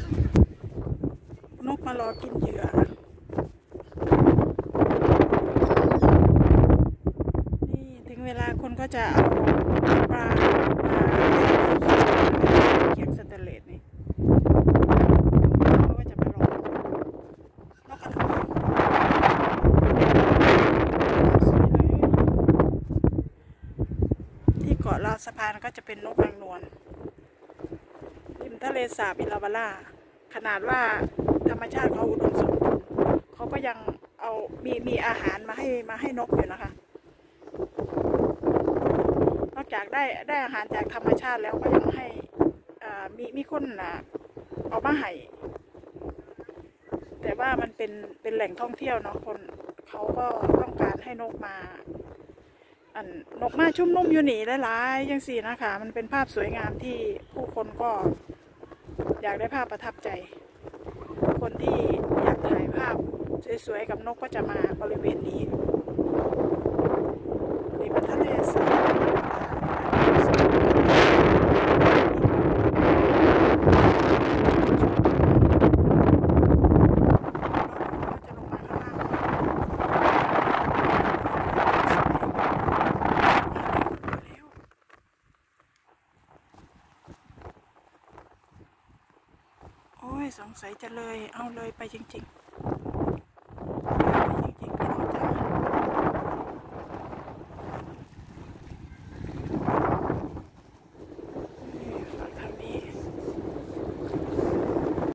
นกมารอกินเหยื่อนี่ถึงเวลาคนก็จะเอาปลาเขียงสแตนเลสนี่เขาก็จะมารอนกกระทาสวยเลยที่เกาะลาวสะพานก็จะเป็นนกนางนวลริมทะเลสาบอิลาวาล่าขนาดว่าธรรมชาติเขาอุดมสมบูรณ์เขาก็ยังเอามีอาหารมาให้นกอยู่นะคะนอกจากได้อาหารจากธรรมชาติแล้วก็ยังให้มีคนเอามาให้แต่ว่ามันเป็นแหล่งท่องเที่ยวเนาะคนเขาก็ต้องการให้นกมานกมาชุ่มนุ่มอยู่หนีหลายๆยังสี่นะคะมันเป็นภาพสวยงามที่ผู้คนก็อยากได้ภาพประทับใจคนที่อยากถ่ายภาพสวยๆกับนกก็จะมาบริเวณนี้ริมทะเลสาบโอ้ยสงสัยจะเลยเอาเลยไปจริงๆ